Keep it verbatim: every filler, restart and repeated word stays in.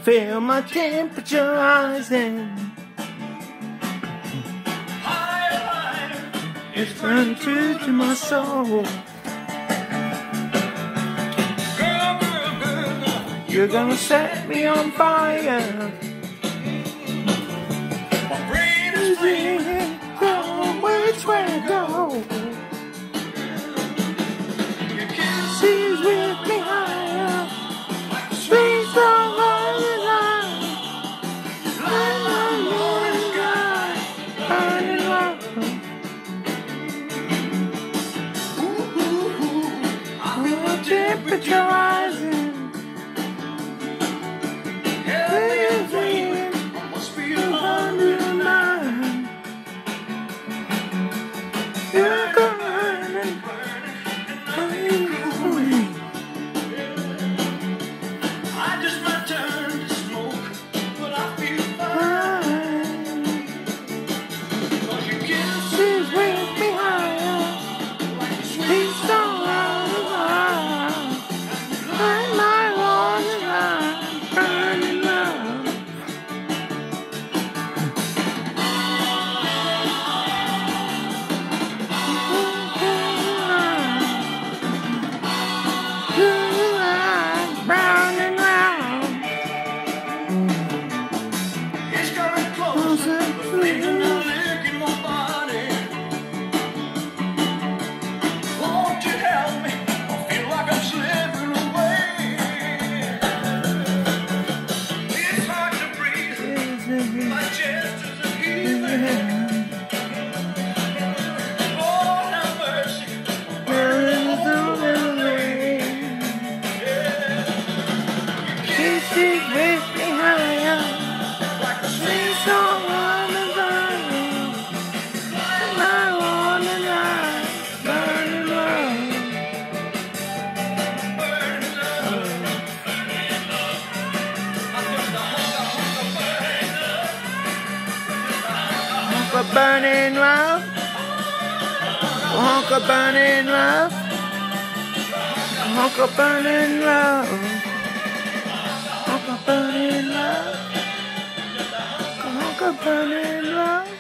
feel my temperature rising. It's running true to my soul. You're gonna set me on fire. My brain is ringing, oh, which way to go? Your kisses with me higher. Please don't hold the line. Light my morning sky, burning love. Ooh, ooh, ooh. I feel my temperature rising. You're burning, burning, burning. I just might turn to smoke, but I feel fine. Cause your kisses wake me higher. Please don't run around. Light my warning light, burning love. Round and round, it's coming closer, feeling the lick in my body. Won't you help me? I feel like I'm slipping away. It's hard to breathe, my chest is a heaving. Lord have mercy, burning through the rain. Kisses with me higher, like a sweet song on the vine. And I wanna lie, burning love. Burning love, burning love. I'm just a hunk of burning love. Hunk of burning love. Hunk of burning love. Hunk of burning love. Hunk of burning love.